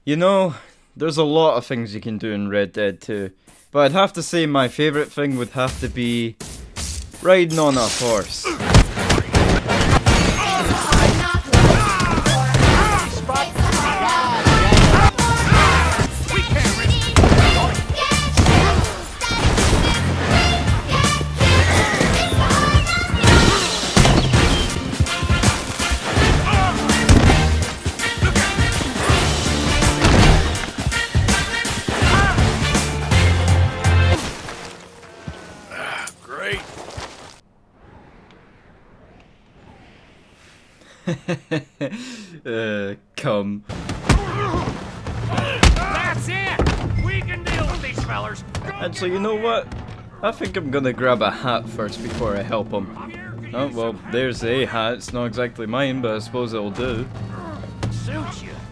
You know, there's a lot of things you can do in Red Dead 2, but I'd have to say my favourite thing would have to be riding on a horse. Come. That's it! We can deal with these fellers! Actually, you know what? I think I'm gonna grab a hat first before I help him. Oh, well, there's a hat. It's not exactly mine, but I suppose it'll do. Suits you.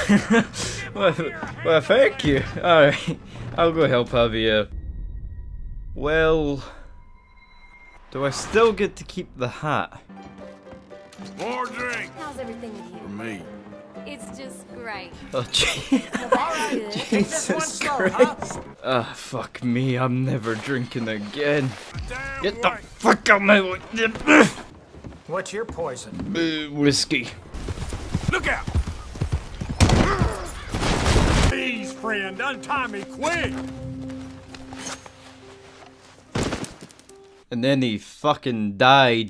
well, thank you. Alright, I'll go help Javier. Well, do I still get to keep the hat? More drink How's everything with for you? me. It's just great. Oh, Well, that's good. Jesus Christ. Ah, fuck me, I'm never drinking again. Damn Get the right. fuck out of my way. What's your poison? Whiskey. Look out! Please, friend, untie me quick! And then he fucking died.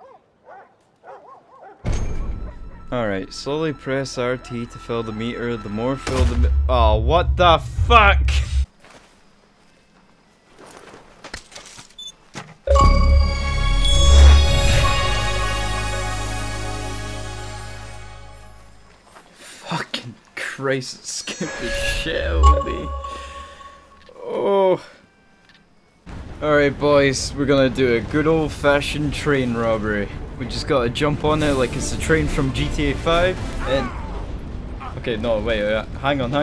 Alright, slowly press RT to fill the meter. The more fill the oh, what the fuck? Fucking Christ, it scared the shit out of me. Oh. Alright boys, we're gonna do a good old fashioned train robbery. We just gotta jump on it like it's a train from GTA 5 and... Okay, no, wait, hang on.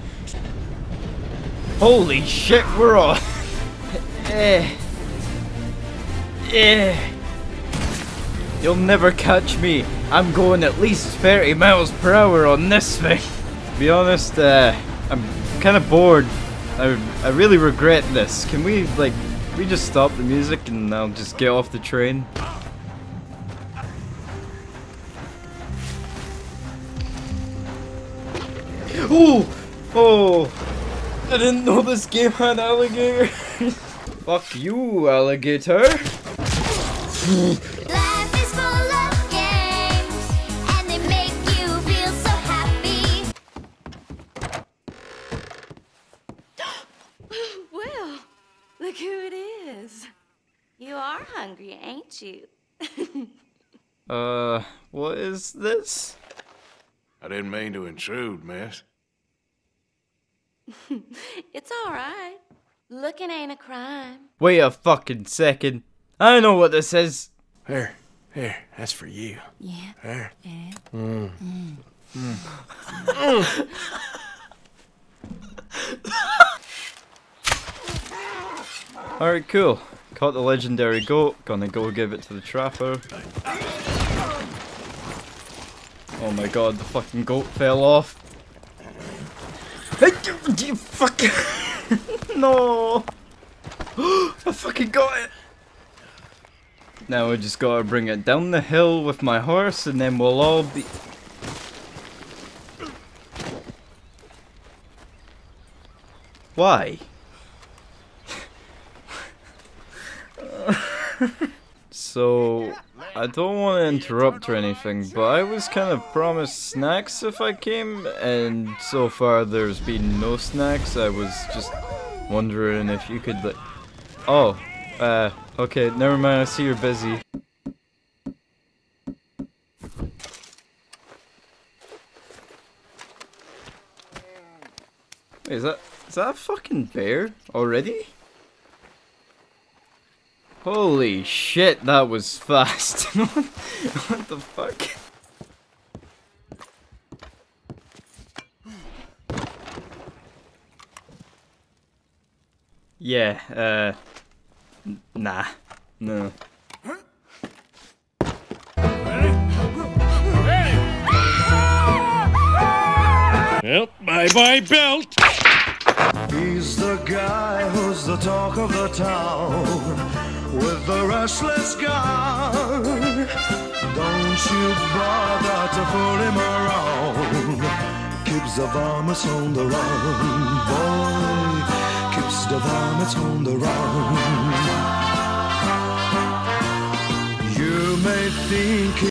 Holy shit, we're on! You'll never catch me. I'm going at least 30 miles per hour on this thing. To be honest, I'm kind of bored. I really regret this. Can we, like, we just stop the music and I'll just get off the train? Oh! I didn't know this game had alligators. Fuck you, alligator. Life is full of games, and they make you feel so happy. Well, look who it is. You are hungry, ain't you? What is this? I didn't mean to intrude, miss. It's all right. Looking ain't a crime. Wait a fucking second. I know what this is. Here, that's for you. Yeah. There. Alright, cool. Caught the legendary goat. Gonna go give it to the trapper. Oh my god, the fucking goat fell off. You fucking... No! I fucking got it! Now I just gotta bring it down the hill with my horse and then we'll all be... Why? So, I don't want to interrupt or anything, but I was kind of promised snacks if I came, and so far there's been no snacks. I was just wondering if you could, like... Oh, okay, never mind, I see you're busy. Wait, is that a fucking bear already? Holy shit, that was fast. What the fuck? Yeah, nah, no. Well, bye-bye, belt. He's the guy who's the talk of the town with the restless gun. Don't you bother to fool him around. Keeps the varmints on the run, boy. Keeps the varmints on the run. You may think